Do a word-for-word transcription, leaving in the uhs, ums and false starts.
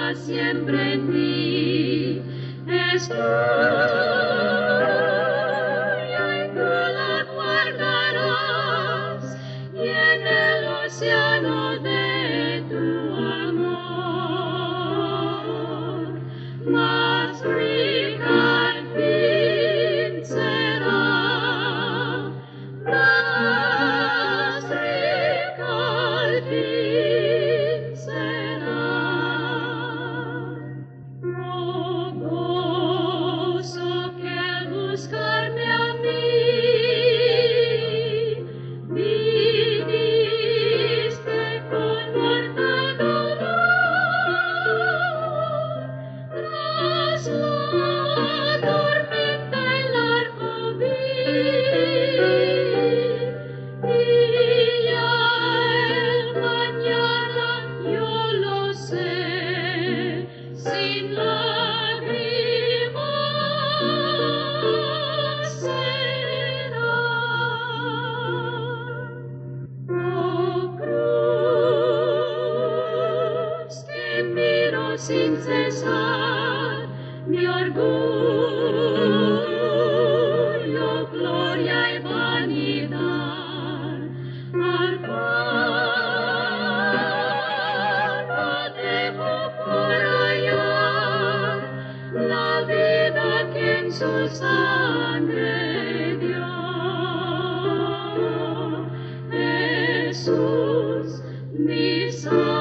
para siempre en ti. Es tuya y tú la guardarás, y en el océano de tu amor, más rica al fin será, más rica al fin será. Oh, gozo que al buscarme a mí viniste con mortal dolor, tras la tormenta el arco vi, y ya el mañana yo lo sé, sin lágrimas será. Oh, cruz que miro sin cesar, mi orgullo, gloria y vanidad, al Calvo dejo por hallar la vida que en su sangre dio. Jesús, mi Salvador.